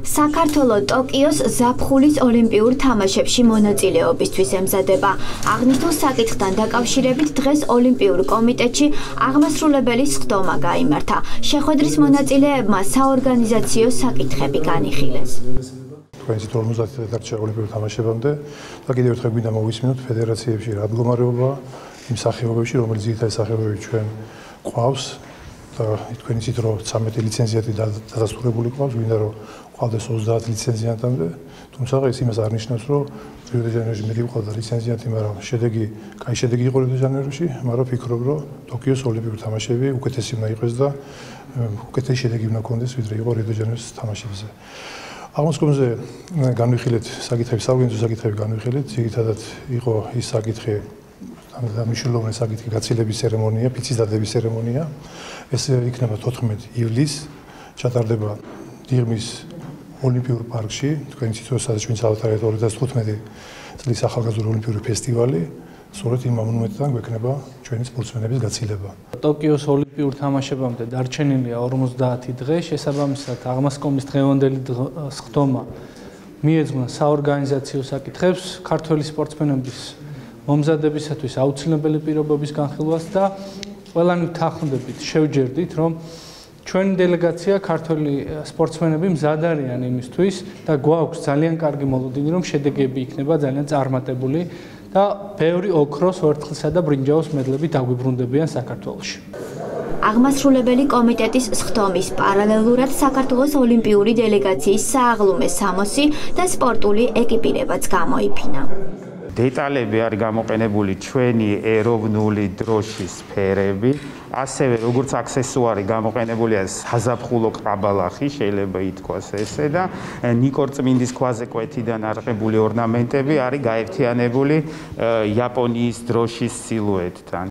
საქართველოს ტოკიოს ზაფხულის ოლიმპიურ თამაშებში მონაწილეობისთვის ემზადება. აღნიშნულ საკითხთან დაკავშირებით დღეს ოლიმპიურ კომიტეტში აღმასრულებელი სხდომა გაიმართა. შეხვედრის მონაწილეებმა საორგანიზაციო საკითხები განიხილეს. თქვენს 50 დარჩა ოლიმპიურ თამაშებამდე და კიდევ ერთხელ გვინდა მოვისმინოთ ფედერაციებში რა მდგომარეობა იმ სახეობებში, რომელიც ძირითადი სახეობები ჩვენ ყავს. თქვენ იცით რომ 13 ლიცენზიატი დადასტურებული ყავს, გვინდა რომ ყავდეს 30 ლიცენზიატამდე, თუმცა ეს იმას არ ნიშნავს რომ რიო-დე-ჟანეიროში მეტი ყავდა ლიცენზიატი, მაგრამ კაი შედეგი იყო რიო-დე-ჟანეიროში, მაგრამ ვფიქრობ რომ ტოკიოს ოლიმპიური თამაშები უკეთესი უნდა იყოს და უკეთესი შედეგი უნდა ქონდეს ვიდრე იყო რიო-დე-ჟანეიროს თამაშებზე. აღმოსკომზე განვიხილეთ საკითხები, საორგანიზაციო საკითხები განვიხილეთ, ძირითადად იყო ის საკითხი და მნიშვნელოვანი საკითხი გაცილების ცერემონია, ფიცის დადების ცერემონია. ეს იქნება 14 ივლისს, ჩატარდება დიღმის ოლიმპიურ პარკში, თქვენ იცით რომ სადაც ჩვენ საავადმყოფოა 2015 წლის ახალგაზრდა ოლიმპიური ფესტივალი, სწორედ იმ მონუმენტთან გვექნება ჩვენი სპორტსმენების გაცილება. ტოკიოს ოლიმპიურ თამაშებამდე დარჩენილია 50 დღე, შესაბამისად აღმასკომის დღევანდელი სხდომა მიეძღვნა საორგანიზაციო საკითხებს, ქართველი სპორტსმენების მომზადებისათვის აუცილებელი პირობების განხილვას და ყველანი ვთანხმდებით, შევჯერდით, რომ ჩვენი დელეგაცია ქართველი სპორტსმენები მზად არიან იმისთვის და გვაქვს ძალიან კარგი მოლოდინი, რომ შედეგები იქნება ძალიან წარმატებული და ბევრი ოქროს, ვერცხლისა და ბრინჯაოს მედლები დაგვიბრუნდებიან საქართველოში. აღმასრულებელი კომიტეტის სხდომის პარალელურად საქართველოს ოლიმპიური დელეგაციის სააღლუმე სამოსი და სპორტული ეკიპირებაც გამოიფინა. დეტალები არის გამოყენებული ჩვენი ეროვნული დროშის ფერები, ასევე როგორც აქსესუარი გამოყენებულია საზაფხულო ყაბალახი, შეიძლება ითქვას ესე და ნიკორწმინდის ქვაზე კვეთიდან არყებული ორნამენტები არის გაერთიანებული იაპონიის დროშის სილუეტთან.